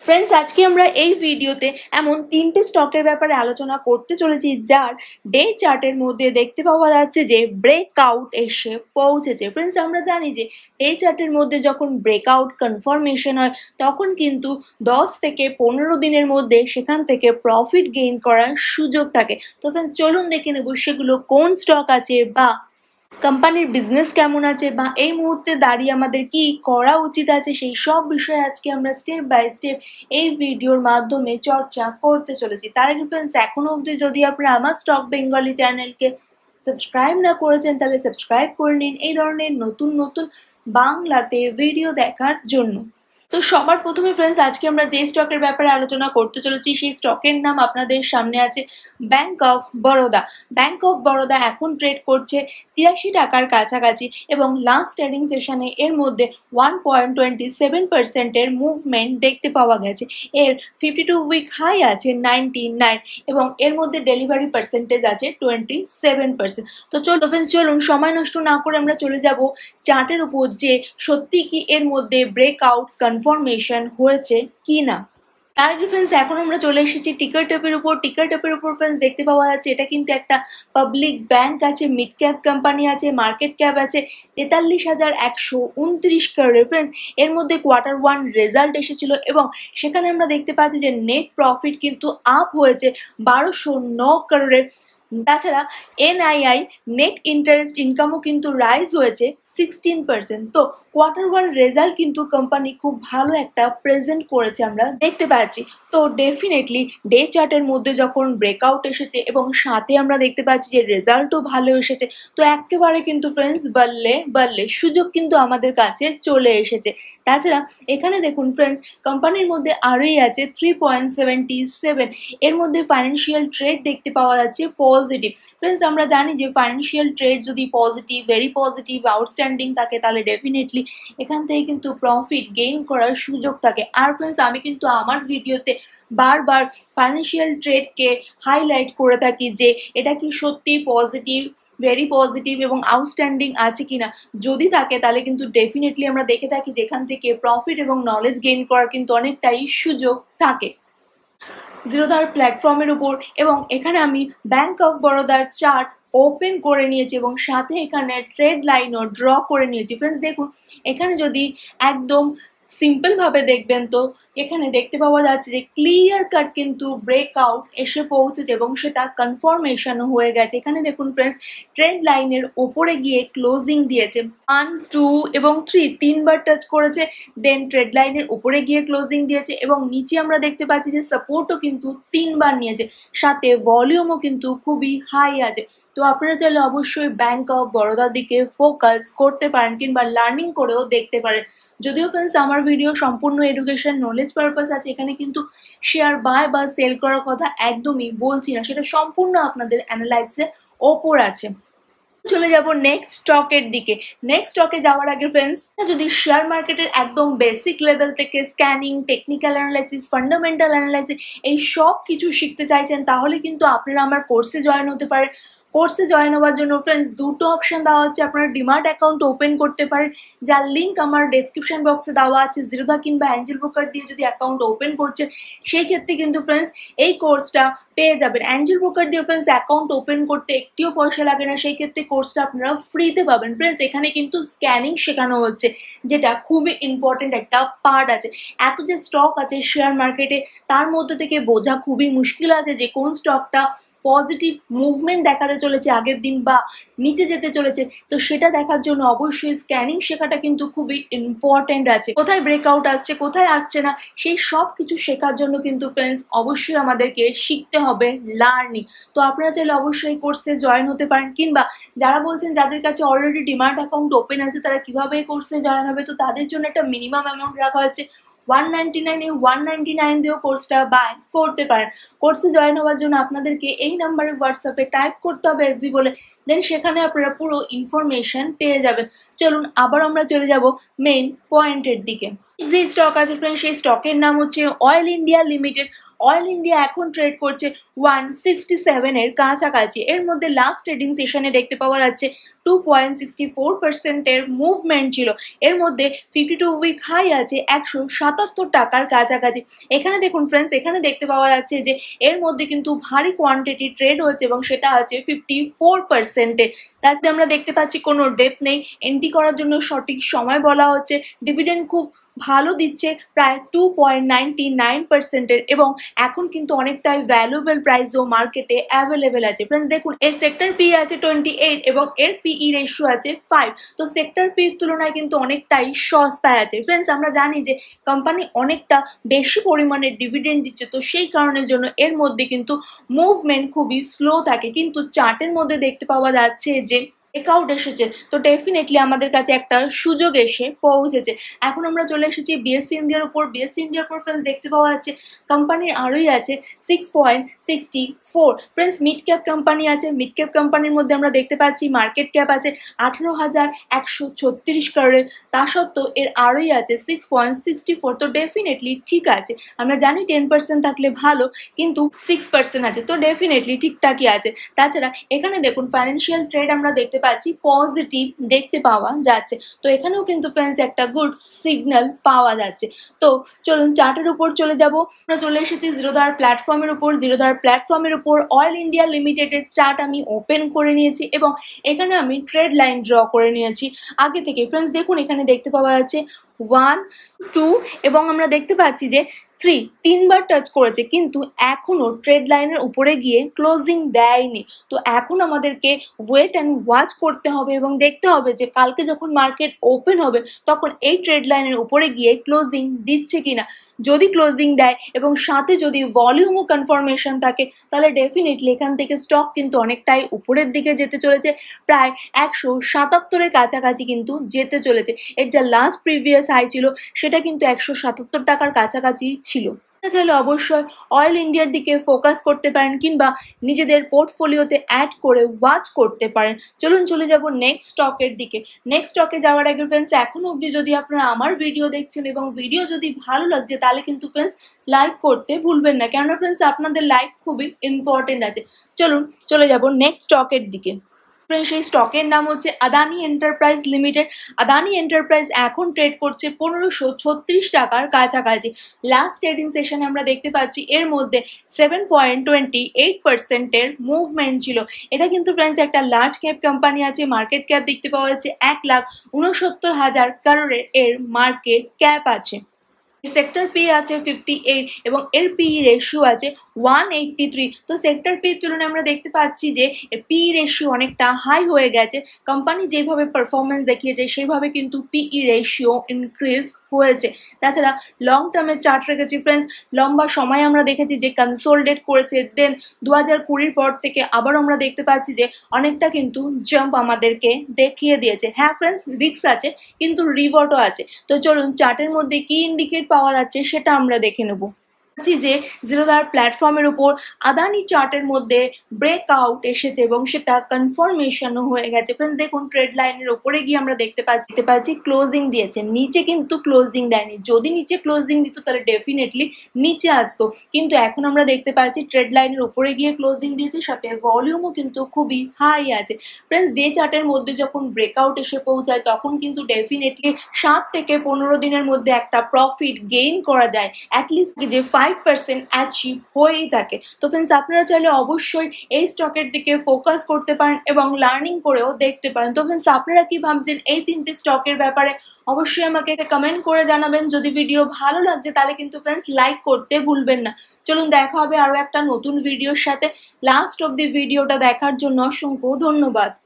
Friends, আজকে আমরা এই ভিডিওতে এমন তিনটে স্টকের ব্যাপারে আলোচনা করতে চলেছি যার ডে চার্টের মধ্যে দেখতে পাওয়া যাচ্ছে যে ব্রেকআউট এসে পৌঁছেছে। ফ্রেন্ডস, আমরা জানি যে ডে চার্টের মধ্যে যখন ব্রেকআউট কনফার্মেশন হয় তখন কিন্তু 10 থেকে 15 দিনের মধ্যে সেখান থেকে প্রফিট গেইন করার সুযোগ থাকে। তো ফ্রেন্ডস, চলুন দেখে নেব সেগুলো কোন স্টক আছে বা কোম্পানির বিজনেস কেমন আছে বা এই মুহূর্তে দাঁড়িয়ে আমাদের কি করা উচিত আছে, সেই সব বিষয়ে আজকে আমরা স্টেপ বাই স্টেপ এই ভিডিওর মাধ্যমে চর্চা করতে চলেছি। তার আগে ফ্রেন্ডস, এখনো অবধি যদি আপনারা আমার স্টক বেঙ্গলি চ্যানেলকে সাবস্ক্রাইব না করেছেন তাহলে সাবস্ক্রাইব করে নিন এই ধরনের নতুন নতুন বাংলাতে ভিডিও দেখার জন্য। তো সবার প্রথমে ফ্রেন্ডস, আজকে আমরা যে স্টকের ব্যাপারে আলোচনা করতে চলেছি সেই স্টকের নাম আপনাদের সামনে আছে Bank of Baroda. Bank of Baroda এখন ট্রেড করছে 83 টাকার কাছাকাছি এবং লাস্ট ট্রেডিং সেশনে এর মধ্যে 1.27% মুভমেন্ট দেখতে পাওয়া গেছে। এর 52 উইক হাই আছে 99 এবং এর মধ্যে ডেলিভারি পার্সেন্টেজ আছে 27%। তো চলুন সময় নষ্ট না করে আমরা চলে যাব চার্টের উপর যে সত্যি কি এর মধ্যে ব্রেকআউট কনফার্মেশন হয়েছে কি না। তার আগে ফ্রেন্ডস, এখন আমরা চলে এসেছি টিকার টপের উপর। ফ্রেন্ডস দেখতে পাওয়া যাচ্ছে এটা কিন্তু একটা পাবলিক ব্যাংক আছে, মিড ক্যাপ কোম্পানি আছে, মার্কেট ক্যাপ আছে 43,129 করে। ফ্রেন্ডস, এর মধ্যে Q1 রেজাল্ট এসেছিল এবং সেখানে আমরা দেখতে পাচ্ছি যে নেট প্রফিট কিন্তু আপ হয়েছে 1209 করোড়ের। তাছাড়া এনআইআই নেট ইন্টারেস্ট ইনকামও কিন্তু রাইজ হয়েছে 16%। তো Q1 রেজাল্ট কিন্তু কোম্পানি খুব ভালো একটা প্রেজেন্ট করেছে আমরা দেখতে পাচ্ছি। তো ডেফিনেটলি ডে চার্টের মধ্যে যখন ব্রেকআউট এসেছে এবং সাথে আমরা দেখতে পাচ্ছি যে রেজাল্টও ভালো এসেছে, তো একেবারে কিন্তু ফ্রেন্ডস বললে সুযোগ কিন্তু আমাদের কাছে চলে এসেছে। তাছাড়া এখানে দেখুন ফ্রেন্ডস, কোম্পানির মধ্যে আরোই আছে 3.77। এর মধ্যে ফাইন্যান্সিয়াল ট্রেড দেখতে পাওয়া যাচ্ছে পজিটিভ। ফ্রেন্ডস, আমরা জানি যে ফাইন্যান্সিয়াল ট্রেড যদি পজিটিভ, ভেরি পজিটিভ, আউটস্ট্যান্ডিং থাকে তাহলে ডেফিনেটলি এখান থেকে কিন্তু প্রফিট গেইন করার সুযোগ থাকে। আর ফ্রেন্ডস, আমি কিন্তু আমার ভিডিওতে বারবার ফাইন্যান্সিয়াল ট্রেডকে হাইলাইট করে থাকি যে এটা কি সত্যি পজিটিভ, ভেরি পজিটিভ এবং আউটস্ট্যান্ডিং আছে কিনা। যদি থাকে তাহলে কিন্তু ডেফিনেটলি আমরা দেখে থাকি যেখান থেকে প্রফিট এবং নলেজ গেইন করার কিন্তু অনেকটাই সুযোগ থাকে জিরোধার প্ল্যাটফর্মের উপর। এবং এখানে আমি ব্যাংক অফ বরোদার চার্ট ওপেন করে নিয়েছি এবং সাথে এখানে ট্রেড লাইনও ড্র করে নিয়েছি। ফ্রেন্ডস দেখুন, এখানে যদি একদম সিম্পল ভাবে দেখবেন তো এখানে দেখতে পাওয়া যাচ্ছে যে ক্লিয়ার কাট কিন্তু ব্রেকআউট এসে পৌঁছেছে এবং সেটা কনফার্মেশনও হয়ে গেছে। এখানে দেখুন ফ্রেন্ডস, ট্রেড লাইনের ওপরে গিয়ে ক্লোজিং দিয়েছে 1, 2 এবং 3 তিনবার টাচ করেছে, দেন ট্রেড লাইনের উপরে গিয়ে ক্লোজিং দিয়েছে এবং নিচে আমরা দেখতে পাচ্ছি যে সাপোর্টও কিন্তু 3বার নিয়েছে, সাথে ভলিউমও কিন্তু খুবই হাই আছে। তো আপনারা চাইলে অবশ্যই ব্যাংক অফ বরোদার দিকে ফোকাস করতে পারেন কিংবা লার্নিং করেও দেখতে পারেন। যদিও ফ্রেন্ডস আমার ভিডিও সম্পূর্ণ এডুকেশন নলেজ পারপাস আছে, এখানে কিন্তু শেয়ার বাই বা সেল করার কথা একদমই বলছি না, সেটা সম্পূর্ণ আপনাদের অ্যানালাইসিসের ওপর আছে। চলে যাব নেক্সট স্টকের দিকে। নেক্সট স্টকে যাওয়ার আগে ফ্রেন্ডস, যদি শেয়ার মার্কেটের একদম বেসিক লেভেল থেকে scanning, technical analysis, fundamental analysis এই সব কিছু শিখতে চাইছেন তাহলে কিন্তু আপনারা আমার কোর্সে জয়েন হতে পারেন। কোর্সে জয়েন হওয়ার জন্য ফ্রেন্ডস দুটো অপশন দেওয়া হচ্ছে। আপনারা ডিমার্ট অ্যাকাউন্ট ওপেন করতে পারেন, যার লিঙ্ক আমার ডেসক্রিপশন বক্সে দেওয়া আছে। জিরোধা কিংবা অ্যাঞ্জেল ব্রোকার দিয়ে যদি অ্যাকাউন্ট ওপেন করছেন সেই ক্ষেত্রে কিন্তু ফ্রেন্ডস এই কোর্সটা পেয়ে যাবেন। অ্যাঞ্জেল ব্রোকার দিয়ে ফ্রেন্ডস অ্যাকাউন্ট ওপেন করতে একটিও পয়সা লাগে না, সেই ক্ষেত্রে কোর্সটা আপনারা ফ্রিতে পাবেন। ফ্রেন্ডস এখানে কিন্তু স্ক্যানিং শেখানো হচ্ছে, যেটা খুবই ইম্পর্টেন্ট একটা পার্ট আছে। এত যে স্টক আছে শেয়ার মার্কেটে তার মধ্যে থেকে বোঝা খুবই মুশকিল আছে যে কোন স্টকটা পজিটিভ মুভমেন্ট দেখাতে চলেছে আগের দিন বা নিচে যেতে চলেছে। তো সেটা দেখার জন্য অবশ্যই স্ক্যানিং শেখাটা কিন্তু খুবই ইম্পর্টেন্ট আছে। কোথায় ব্রেকআউট আসছে, কোথায় আসছে না, সেই সব কিছু শেখার জন্য কিন্তু ফ্রেন্ডস অবশ্যই আমাদেরকে শিখতে হবে লার্নিং। তো আপনারা চাইলে অবশ্যই কোর্সে জয়েন হতে পারেন, কিংবা যারা বলছেন যাদের কাছে অলরেডি ডিমার্ট অ্যাকাউন্ট ওপেন আছে তারা কিভাবে এই কোর্সে জয়েন হবে, তো তাদের জন্য একটা মিনিমাম অ্যামাউন্ট রাখা হয়েছে 199। এই 199 দিয়েও কোর্সটা বাই করতে পারেন। কোর্সে জয়েন হওয়ার জন্য আপনাদেরকে এই নাম্বারে হোয়াটসঅ্যাপে টাইপ করতে হবে এসবি বলে, দেন সেখানে আপনারা পুরো ইনফরমেশন পেয়ে যাবেন। চলুন আবার আমরা চলে যাব মেইন পয়েন্টের দিকে। যে স্টক আছে ফ্রেন্ড, সেই স্টকের নাম হচ্ছে Oil India Limited. Oil India এখন ট্রেড করছে 167 এর কাছাকাছি। এর মধ্যে লাস্ট ট্রেডিং সেশনে দেখতে পাওয়া যাচ্ছে 2.64% এর মুভমেন্ট ছিল। এর মধ্যে 52 উইক হাই আছে 177 টাকার কাছাকাছি। এখানে দেখুন ফ্রেন্ডস, এখানে দেখতে পাওয়া যাচ্ছে যে এর মধ্যে কিন্তু ভারী কোয়ান্টিটি ট্রেড হয়েছে এবং সেটা আছে 54%-এ। তাছাড়া আমরা দেখতে পাচ্ছি কোনো ডেপ নেই, এন্ট্রি করার জন্য সঠিক সময় বলা হচ্ছে। ডিভিডেন্ড খুব ভালো দিচ্ছে, প্রায় 2.99%-এর, এবং এখন কিন্তু অনেকটাই ভ্যালুয়েবল প্রাইসও মার্কেটে অ্যাভেলেবেল আছে। ফ্রেন্ডস দেখুন, এর সেক্টর পি আছে 28 এবং এর পিই রেশিও আছে 5। তো সেক্টর পির তুলনায় কিন্তু অনেকটাই সস্তায় আছে। ফ্রেন্ডস আমরা জানি যে কোম্পানি অনেকটা বেশি পরিমাণে ডিভিডেন্ড দিচ্ছে, তো সেই কারণের জন্য এর মধ্যে কিন্তু মুভমেন্ট খুবই স্লো থাকে, কিন্তু চার্টের মধ্যে দেখতে পাওয়া যাচ্ছে যে ব্রেকআউট এসেছে। তো ডেফিনেটলি আমাদের কাছে একটা সুযোগ এসে পৌঁছেছে। এখন আমরা চলে এসেছি বিএসসি ইন্ডিয়ার উপর। বিএসসি ইন্ডিয়ার উপর ফ্রেন্ডস দেখতে পাওয়া যাচ্ছে কোম্পানির আরোই আছে 6.64। ফ্রেন্ডস মিড ক্যাপ কোম্পানি আছে। মিড ক্যাপ কোম্পানির মধ্যে আমরা দেখতে পাচ্ছি মার্কেট ক্যাপ আছে 18,136 কারোর। তা সত্ত্বেও এর আরোই আছে 6.64। তো ডেফিনেটলি ঠিক আছে। আমরা জানি 10% থাকলে ভালো, কিন্তু 6% আছে, তো ডেফিনেটলি ঠিকঠাকই আছে। তাছাড়া এখানে দেখুন ফাইন্যান্সিয়াল ট্রেড আমরা দেখতে পাচ্ছি পজিটিভ দেখতে পাওয়া যাচ্ছে। তো এখানেও কিন্তু ফ্রেন্ডস একটা গুড সিগন্যাল পাওয়া যাচ্ছে। তো চলুন চার্টের উপর চলে যাব। আমরা চলে এসেছি জিরোধার প্ল্যাটফর্মের উপর। জিরোধার প্ল্যাটফর্মের উপর অয়েল ইন্ডিয়া লিমিটেডের চার্ট আমি ওপেন করে নিয়েছি এবং এখানে আমি ট্রেড লাইন ড্র করে নিয়েছি আগে থেকে। ফ্রেন্ডস দেখুন, এখানে দেখতে পাওয়া যাচ্ছে 1, 2 এবং আমরা দেখতে পাচ্ছি যে 3 তিনবার টাচ করেছে, কিন্তু এখনো ট্রেড লাইনের উপরে গিয়ে ক্লোজিং দেয়নি। তো এখন আমাদেরকে ওয়েট অ্যান্ড ওয়াচ করতে হবে এবং দেখতে হবে যে কালকে যখন মার্কেট ওপেন হবে তখন এই ট্রেড লাইনের উপরে গিয়ে ক্লোজিং দিচ্ছে কিনা। যদি ক্লোজিং দেয় এবং সাথে যদি ভলিউমও কনফার্মেশন থাকে, তাহলে ডেফিনেটলি এখান থেকে স্টক কিন্তু অনেকটাই উপরের দিকে যেতে চলেছে, প্রায় 177-এর কাছাকাছি কিন্তু যেতে চলেছে। এর যা লাস্ট প্রিভিয়াস হাই ছিল সেটা কিন্তু 177 টাকার কাছাকাছি ছিল। চাইলে অবশ্যই অয়েল ইন্ডিয়ার দিকে ফোকাস করতে পারেন কিংবা নিজেদের পোর্টফোলিওতে অ্যাড করে ওয়াচ করতে পারেন। চলুন চলে যাব নেক্সট স্টকের দিকে। নেক্সট স্টকে যাওয়ার আগে ফ্রেন্ডস, এখনো অবধি যদি আপনারা আমার ভিডিও দেখছেন এবং ভিডিও যদি ভালো লাগছে, তাহলে কিন্তু ফ্রেন্ডস লাইক করতে ভুলবেন না, কেননা ফ্রেন্ডস আপনাদের লাইক খুবই ইম্পর্টেন্ট আছে। চলুন চলে যাব নেক্সট স্টকের দিকে। ফ্রেন্ডস সেই স্টকের নাম হচ্ছে Adani enterprise limited. Adani enterprise এখন ট্রেড করছে 1536 টাকার কাছাকাছি। লাস্ট ট্রেডিং সেশনে আমরা দেখতে পাচ্ছি এর মধ্যে 7.28%-এর মুভমেন্ট ছিল। এটা কিন্তু ফ্রেন্ডস একটা লার্জ ক্যাপ কোম্পানি আছে। মার্কেট ক্যাপ দেখতে পাওয়া যাচ্ছে 1,69,000 কারোরের এর মার্কেট ক্যাপ আছে। সেক্টর পি আছে 58 এবং এর পিই রেশিও আছে 183। তো সেক্টর পির তুলনায় আমরা দেখতে পাচ্ছি যে পিই রেশিও অনেকটা হাই হয়ে গেছে। কোম্পানি যেভাবে পারফরমেন্স দেখিয়েছে সেইভাবে কিন্তু পিই রেশিও ইনক্রিজ হয়েছে। তাছাড়া লং টার্মের চার্ট রেখেছি ফ্রেন্ডস। লম্বা সময় আমরা দেখেছি যে কনসোলিডেট করেছে, দেন 2020 পর থেকে আবার আমরা দেখতে পাচ্ছি যে অনেকটা কিন্তু জাম্প আমাদেরকে দেখিয়ে দিয়েছে। হ্যাঁ ফ্রেন্ডস, রিস্ক আছে কিন্তু রিওয়ার্ডও আছে। তো চলুন চার্টের মধ্যে কি ইন্ডিকেট পাওয়া যাচ্ছে সেটা আমরা দেখে নেব। যে জিরোধার প্ল্যাটফর্মের উপর আদানি চার্টের মধ্যে ব্রেকআউট এসেছে এবং সেটা কনফার্মেশনও হয়ে গেছে। ফ্রেন্ডস দেখুন, ট্রেড লাইনের উপরে গিয়ে আমরা দেখতে পাচ্ছি ক্লোজিং দিয়েছে, নিচে কিন্তু ক্লোজিং দেয়নি। যদি নিচে ক্লোজিং দিত তাহলে ডেফিনেটলি নিচে আসতো, কিন্তু এখন আমরা দেখতে পাচ্ছি ট্রেড লাইনের উপরে গিয়ে ক্লোজিং দিয়েছে, সাথে ভলিউমও কিন্তু খুবই হাই আছে। ফ্রেন্ডস ডে চার্টের মধ্যে যখন ব্রেকআউট এসে পৌঁছায় তখন কিন্তু ডেফিনেটলি 7 থেকে 15 দিনের মধ্যে একটা প্রফিট গেইন করা যায়, অ্যাটলিস্ট যে 5% অ্যাচিভ হয়েই থাকে। তো ফ্রেন্ডস আপনারা চাইলে অবশ্যই এই স্টকের দিকে ফোকাস করতে পারেন এবং লার্নিং করেও দেখতে পারেন। তো ফ্রেন্ডস আপনারা কি ভাবছেন এই 3টে স্টকের ব্যাপারে অবশ্যই আমাকে কমেন্ট করে জানাবেন। যদি ভিডিও ভালো লাগছে তাহলে কিন্তু ফ্রেন্ডস লাইক করতে ভুলবেন না। চলুন দেখা হবে আরও একটা নতুন ভিডিওর সাথে। লাস্ট অব দি ভিডিওটা দেখার জন্য অসংখ্য ধন্যবাদ।